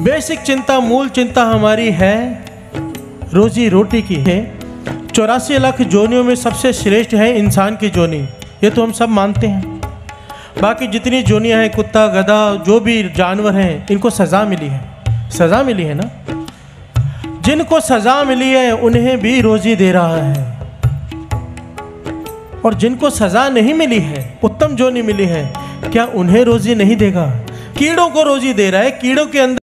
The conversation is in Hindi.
बेसिक चिंता, मूल चिंता हमारी है रोजी रोटी की है। 84 लाख जोनियों में सबसे श्रेष्ठ है इंसान की जोनी, ये तो हम सब मानते हैं। बाकी जितनी जोनियां हैं, कुत्ता गधा जो भी जानवर हैं, इनको सज़ा मिली है, सज़ा मिली है ना। जिनको सज़ा मिली है उन्हें भी रोजी दे रहा है, और जिनको सज़ा नहीं मिली है, उत्तम जोनी मिली है, क्या उन्हें रोजी नहीं देगा? कीड़ों को रोजी दे रहा है, कीड़ों के अंदर